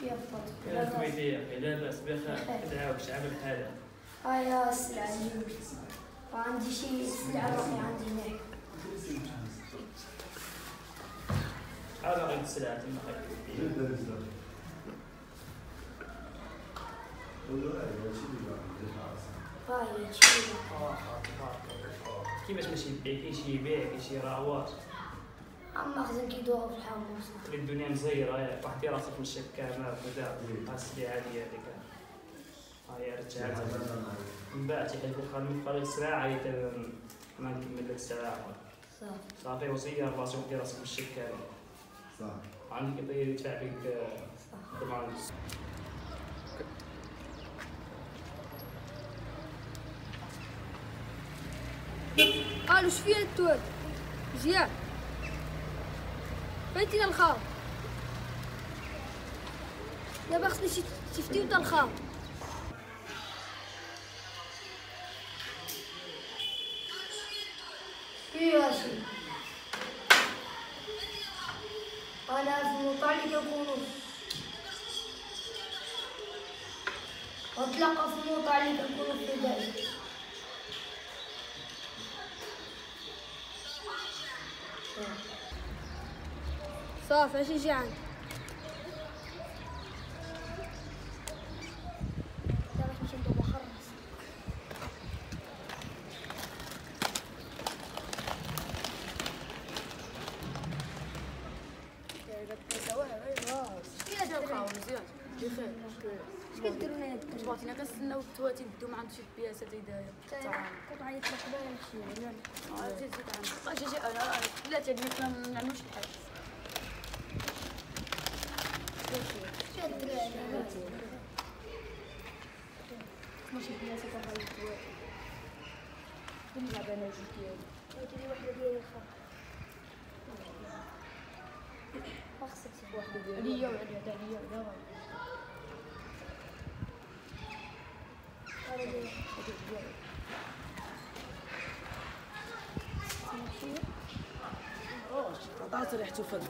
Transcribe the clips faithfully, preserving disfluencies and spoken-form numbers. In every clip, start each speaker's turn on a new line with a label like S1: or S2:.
S1: شويه فضل.
S2: يا الكويتيه اخي لا باس بخير كدعاوك شعب الحاله.
S1: هاي السلعه عندي وعندي شي سلعه باقي عندي هناك.
S2: شحال باقي السلعه تما خير؟
S1: هاي شي
S2: كيفاش ماشي يبيع كاين شي يبيع كاين شي راوات.
S1: عم مخزن كيدور في الحومه.
S2: تولي الدنيا مزيره ياك واحد راسك من الشكه ما بدا ها السلعه عاديه هذيك هاي رجعت من بعد تيحلفوا خليني نبقى الساعه عاد ما نكمل لك الساعه
S1: صافي
S2: صافي وصيه راسك دير راسك من الشكه
S3: صح
S2: عندك يدفع فيك ضمان.
S4: قالوا اش فيها التوال مزيان فايتينا الخام دابا خصني شي تفتيو تا الخام.
S1: كيفاش انا في الموطا اللي كنكونو ونتلاقى في الموطا اللي كنكونو في البداية.
S4: صافي اش يجي عندك دابا نمشي ندوب نخرص.
S5: فيها جا الخاوة مزيان بخير.
S4: اش كديروا هنا؟
S5: جبرتينا كنستناو التواتي بدو ما عندوش البياسات هدايا.
S4: كنت عيط لك قبيله نمشي يلا.
S5: زيد زيد عندك. اجي اجي انا لا تجي ما نعملوش الحاج. ماشي بياسات هاي التواتي. نلعب انا جوج ديالي.
S4: عطيني وحده ديالي الخام. ما خصك
S5: واحدة ديالي. عليا وعليا هذا عليا وهذا غادي.
S6: عطات ريحته فد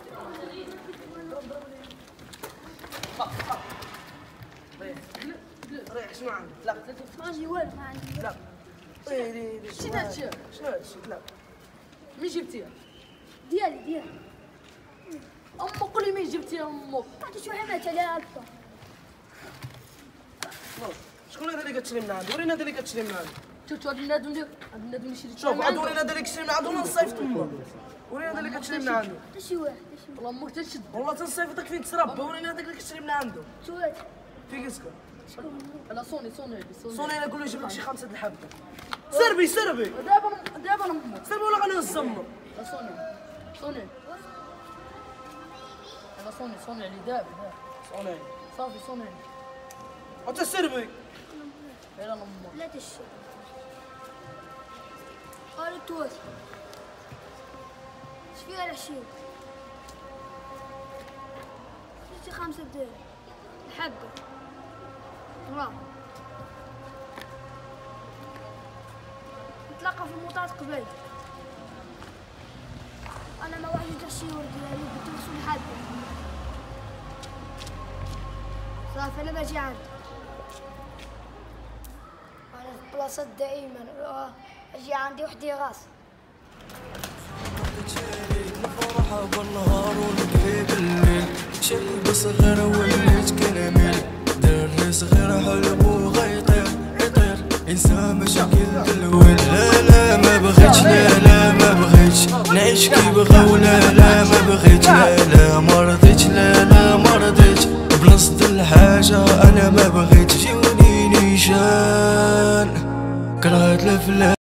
S6: ريح شنو عندك؟ لا
S4: ما عندي والو ما عندي
S6: لا
S5: شنو هادشي؟
S6: شنو هادشي؟ لا
S5: مين جبتيها؟
S4: ديالي ديالي
S5: امك قولي مين جبتيها امك؟
S4: عطي شي حمات عليها هكا.
S6: شكون هذا اللي كتشري من عنده؟ ورينا هذا اللي كتشري من عنده.
S5: شوف هاد النادم ديال هاد النادم اللي شريت
S6: شوف عاد ورينا هذا اللي كتشري من عنده ولا نصيفط تما. ورينا هذا اللي كتشري من عنده.
S4: حتى شي واحد حتى شي واحد.
S5: والله امك تنشد.
S6: والله تنصيفطك فين تربى. ورينا هذاك اللي كتشري من عنده.
S4: شي واحد
S6: في كسكه.
S5: على صوني صوني صوني.
S6: صوني انا نقول له يجيب لك شي خمسه د الحبه. سربي سربي
S5: دابا دابا انا امك.
S6: سربي ولا غنهزمك.
S5: على صوني صوني. على صوني صوني علي دابا دابا.
S6: صوني
S5: صافي صوني.
S6: عطا سربي.
S5: غير انا امك.
S4: لا تشي قالوا التواتي اش فيها العشير؟ شتي خمسة ديال الحبة راه نتلاقى في المطار قبيل. انا ما وعدتش الشيور ديالي قلت له الحبة صافي انا باجي عندك.
S1: انا في بلاصه دائما اجي عندي وحدي غاص.
S7: نفرح بالنهار ونبكي بالليل شاب صغير وليت كنميل دري صغير حلو وغيطير يطير انسى مشاكل الويل. لا لا ما بغيتش لا لا ما بغيتش نعيش كي بغاو. لا لا ما بغيتش لا لا ما رضيتش لا لا ما رضيتش بلاصة الحاجة انا ما بغيتش. جوني نيشان كرهت الافلام.